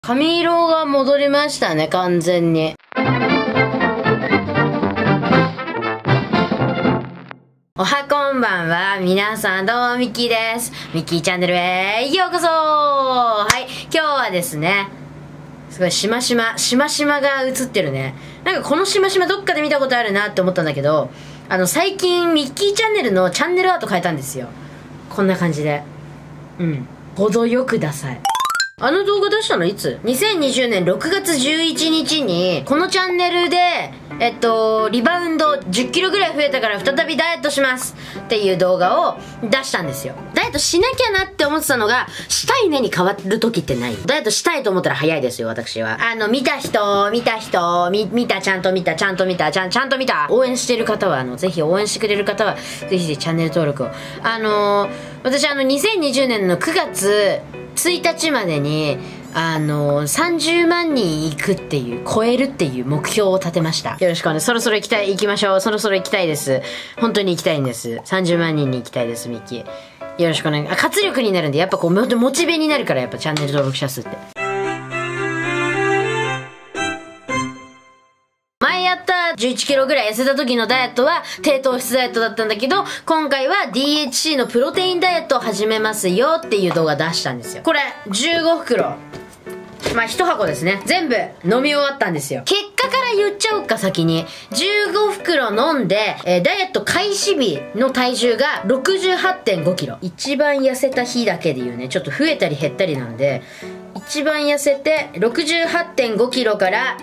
髪色が戻りましたね、完全に。おはこんばんは。皆さんどうも、ミッキーです。ミッキーチャンネルへようこそ。はい、今日はですね、すごいしましまが映ってるね。なんかこのしましまどっかで見たことあるなって思ったんだけど、最近ミッキーチャンネルのチャンネルアート変えたんですよ。こんな感じで。程よくダサい。あの動画出したのいつ ?2020 年6月11日に、このチャンネルで、リバウンド10キロぐらい増えたから再びダイエットしますっていう動画を出したんですよ。ダイエットしなきゃなって思ってたのが、したいねに変わる時ってない？ダイエットしたいと思ったら早いですよ、私は。見た、ちゃんと見た。応援してる方は、ぜひ応援してくれる方は、ぜひぜひチャンネル登録を。私2020年の9月1日までに30万人行くっていう、超えるっていう目標を立てました。よろしくお願い。そろそろ行きましょう。そろそろ行きたいです。本当に行きたいんです。30万人に行きたいです、ミッキー。よろしくお願い。活力になるんで、やっぱこうモチベになるから、やっぱチャンネル登録者数って。前やった11キロぐらい痩せた時のダイエットは低糖質ダイエットだったんだけど、今回は DHC のプロテインダイエットを始めますよっていう動画出したんですよ。これ15袋、まあ1箱ですね、全部飲み終わったんですよ。結果から言っちゃおうか、先に。15袋飲んで、ダイエット開始日の体重が 68.5 キロ。一番痩せた日だけで言うね、ちょっと増えたり減ったりなんで、一番痩せて 68.5 キロから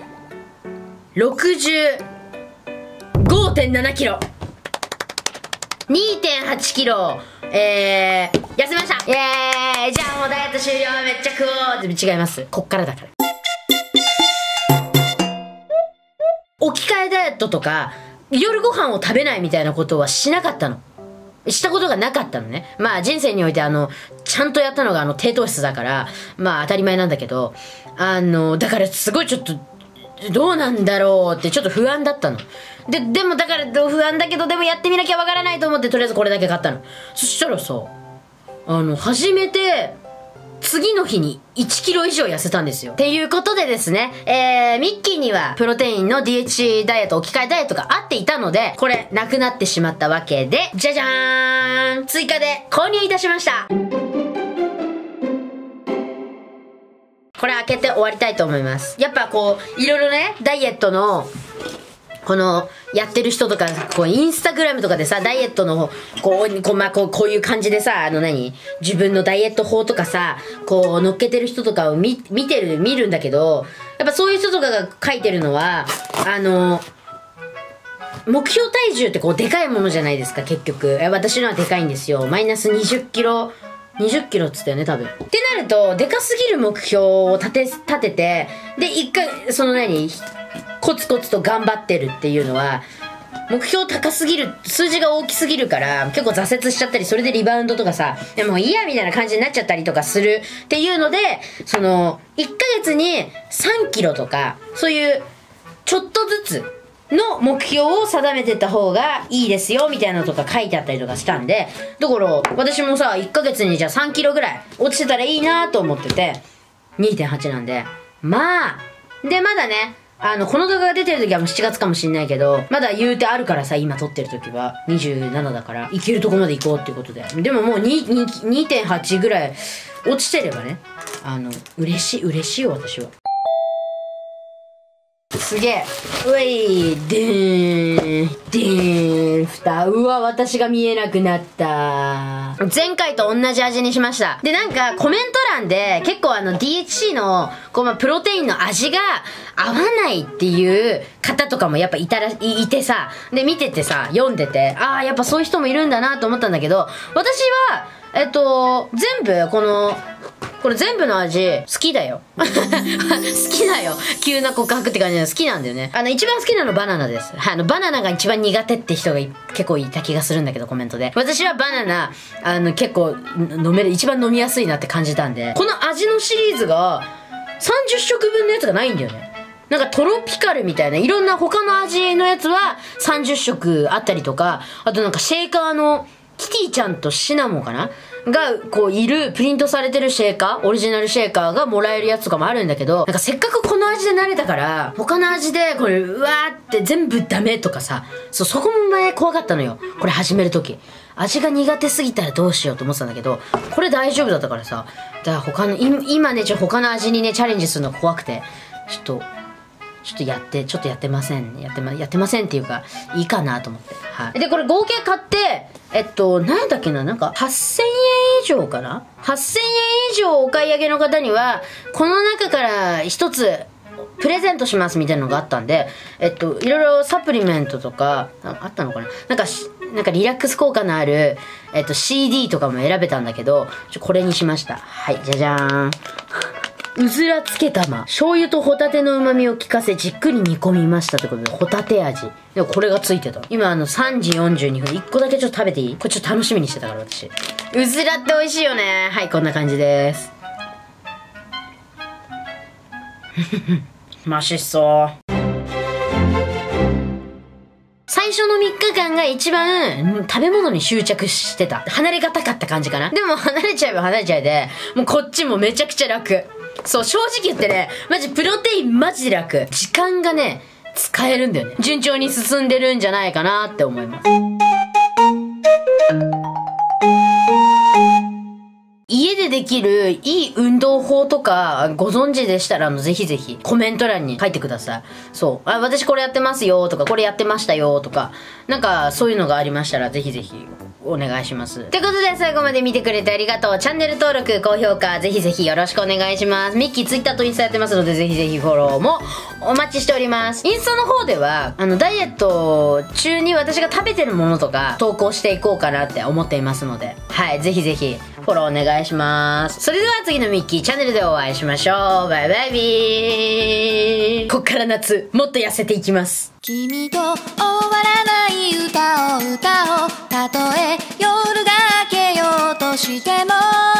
65.7 キロ。2.8 キロ、痩せました。イエーイ。じゃあもうダイエット終了。めっちゃ食おう。違います。こっからだから。置き換えダイエットとか、夜ご飯を食べないみたいなことはしなかったの。したことがなかったのね。まあ人生においてちゃんとやったのが低糖質だから、まあ当たり前なんだけど、だからすごいちょっと、どうなんだろうってちょっと不安だったの。でもだから不安だけど、でもやってみなきゃわからないと思って、とりあえずこれだけ買ったの。そしたらさ、初めて次の日に1キロ以上痩せたんですよ。っていうことでですね、ミッキーにはプロテインの DHC ダイエット、置き換えダイエットが合っていたので、これなくなってしまったわけで、じゃじゃーん、追加で購入いたしました。これ開けて終わりたいと思います。やっぱこういろいろね、ダイエットのこのやってる人とか、こうインスタグラムとかでさ、ダイエットのこういう感じでさ、自分のダイエット法とかさ、こう乗っけてる人とかを見るんだけど、やっぱそういう人とかが書いてるのは、目標体重ってこうでかいものじゃないですか、結局。私のはでかいんですよ。マイナス20キロっつったよね、多分。ってなると、でかすぎる目標を立てて、で、一回、コツコツと頑張ってるっていうのは、目標高すぎる、数字が大きすぎるから、結構挫折しちゃったり、それでリバウンドとかさ、でもいいやみたいな感じになっちゃったりとかするっていうので、1ヶ月に3キロとか、そういう、ちょっとずつ、の目標を定めてった方がいいですよみたいなのとか書いてあったりとかしたんで、だから私もさ、1ヶ月にじゃあ3キロぐらい落ちてたらいいなと思ってて、 2.8 なんで、まあで、まだね、この動画が出てる時はもう7月かもしんないけど、まだ言うてあるからさ、今撮ってる時は27だから、いけるとこまで行こうっていうことで。でももう 2.8 ぐらい落ちてればね、嬉しいよ、私は。すげえ。うい、でーん、蓋。うわ、私が見えなくなった。前回と同じ味にしました。で、なんか、コメント欄で、結構DHC の、プロテインの味が合わないっていう方とかもやっぱいてさ、で、見ててさ、読んでて、やっぱそういう人もいるんだなと思ったんだけど、私は、全部、これ全部の味好きだよ。好きだよ。急な告白って感じで好きなんだよね。一番好きなのバナナです。バナナが一番苦手って人が結構いた気がするんだけど、コメントで。私はバナナ、結構一番飲みやすいなって感じたんで、この味のシリーズが30食分のやつがないんだよね。なんかトロピカルみたいな、いろんな他の味のやつは30食あったりとか、あとなんかシェーカーのキティちゃんとシナモンかながこういるプリントされてるシェーカー、オリジナルシェーカーがもらえるやつとかもあるんだけど、なんかせっかくこの味で慣れたから他の味でこれうわーって全部ダメとかさ、そこも前怖かったのよ、これ始める時。味が苦手すぎたらどうしようと思ってたんだけど、これ大丈夫だったからさ。だから他の今ね他の味にねチャレンジするの怖くてちょっとやってません。やってませんっていうか、いいかなと思って。はい。で、これ合計買って、なんだっけな、なんか、8000円以上かな ?8000 円以上お買い上げの方には、この中から一つ、プレゼントしますみたいなのがあったんで、いろいろサプリメントとか、あったのかな、なんかリラックス効果のある、CD とかも選べたんだけど、これにしました。はい、じゃじゃーん。うずらつけ玉。醤油とホタテの旨味を効かせじっくり煮込みましたということで、ホタテ味。でもこれがついてた。今3時42分。1個だけちょっと食べていい？これちょっと楽しみにしてたから私。うずらって美味しいよね。はい、こんな感じです。マシそう。最初の3日間が一番食べ物に執着してた。離れがたかった感じかな。でも離れちゃえば離れちゃえで、もうこっちもめちゃくちゃ楽。そう、正直言ってね、マジプロテインマジで楽。時間がね、使えるんだよね。順調に進んでるんじゃないかなって思います。家でできるいい運動法とかご存知でしたらぜひぜひコメント欄に書いてください。そう。私これやってますよとか、これやってましたよとか、なんかそういうのがありましたらぜひぜひお願いします。ということで最後まで見てくれてありがとう。チャンネル登録、高評価ぜひぜひよろしくお願いします。ミッキー Twitter とインスタやってますのでぜひぜひフォローもお待ちしております。インスタの方ではダイエット中に私が食べてるものとか投稿していこうかなって思っていますので、はい、ぜひぜひフォローお願いします。それでは次のミッキーチャンネルでお会いしましょう。バイバイビー。こっから夏もっと痩せていきます。 君と終わらない歌を歌おう。たとえ夜が明けようとしても